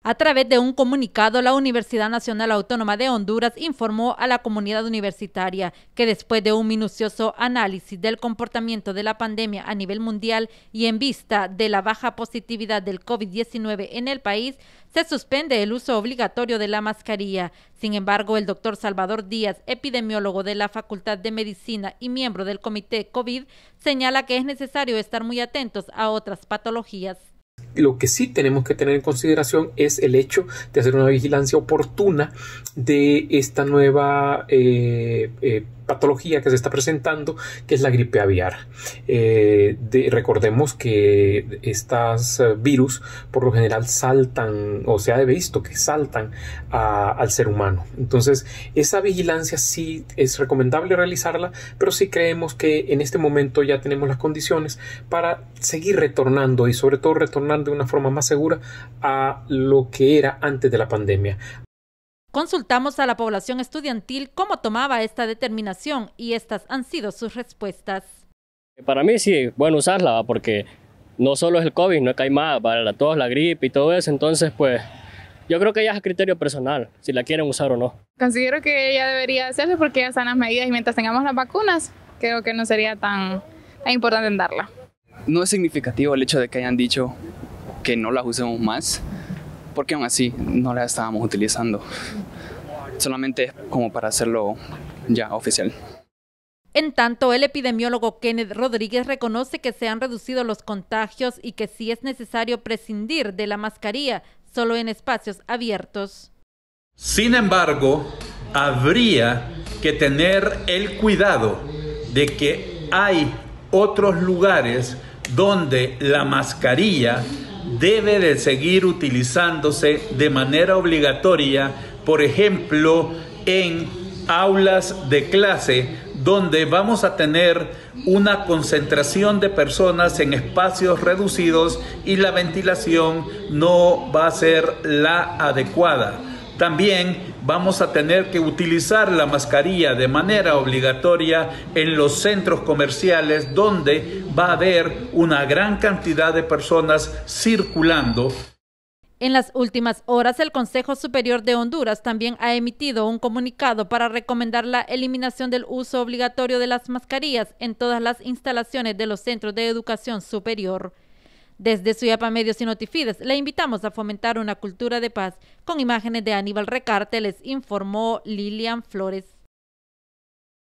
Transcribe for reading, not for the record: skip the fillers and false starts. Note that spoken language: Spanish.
A través de un comunicado, la Universidad Nacional Autónoma de Honduras informó a la comunidad universitaria que después de un minucioso análisis del comportamiento de la pandemia a nivel mundial y en vista de la baja positividad del COVID-19 en el país, se suspende el uso obligatorio de la mascarilla. Sin embargo, el doctor Salvador Díaz, epidemiólogo de la Facultad de Medicina y miembro del Comité COVID, señala que es necesario estar muy atentos a otras patologías. Lo que sí tenemos que tener en consideración es el hecho de hacer una vigilancia oportuna de esta nueva patología que se está presentando, que es la gripe aviar. Recordemos que estos virus por lo general saltan, o se ha visto que saltan al ser humano. Entonces, esa vigilancia sí es recomendable realizarla, pero sí creemos que en este momento ya tenemos las condiciones para seguir retornando y sobre todo retornar de una forma más segura a lo que era antes de la pandemia. Consultamos a la población estudiantil cómo tomaba esta determinación y estas han sido sus respuestas. Para mí sí, bueno usarla porque no solo es el COVID, no es que hay más, para la tos, la gripe y todo eso, entonces pues yo creo que ya es criterio personal, si la quieren usar o no. Considero que ella debería hacerse porque ya están las medidas y mientras tengamos las vacunas, creo que no sería tan importante en darla. No es significativo el hecho de que hayan dicho que no las usemos más, porque aún así no las estábamos utilizando, solamente como para hacerlo ya oficial. En tanto, el epidemiólogo Kenneth Rodríguez reconoce que se han reducido los contagios y que sí es necesario prescindir de la mascarilla solo en espacios abiertos. Sin embargo, habría que tener el cuidado de que hay otros lugares donde la mascarilla debe de seguir utilizándose de manera obligatoria, por ejemplo, en aulas de clase, donde vamos a tener una concentración de personas en espacios reducidos y la ventilación no va a ser la adecuada. También vamos a tener que utilizar la mascarilla de manera obligatoria en los centros comerciales donde va a haber una gran cantidad de personas circulando. En las últimas horas, el Consejo Superior de Honduras también ha emitido un comunicado para recomendar la eliminación del uso obligatorio de las mascarillas en todas las instalaciones de los centros de educación superior. Desde Suyapa Medios y Notifides, le invitamos a fomentar una cultura de paz. Con imágenes de Aníbal Recarte, les informó Lilian Flores.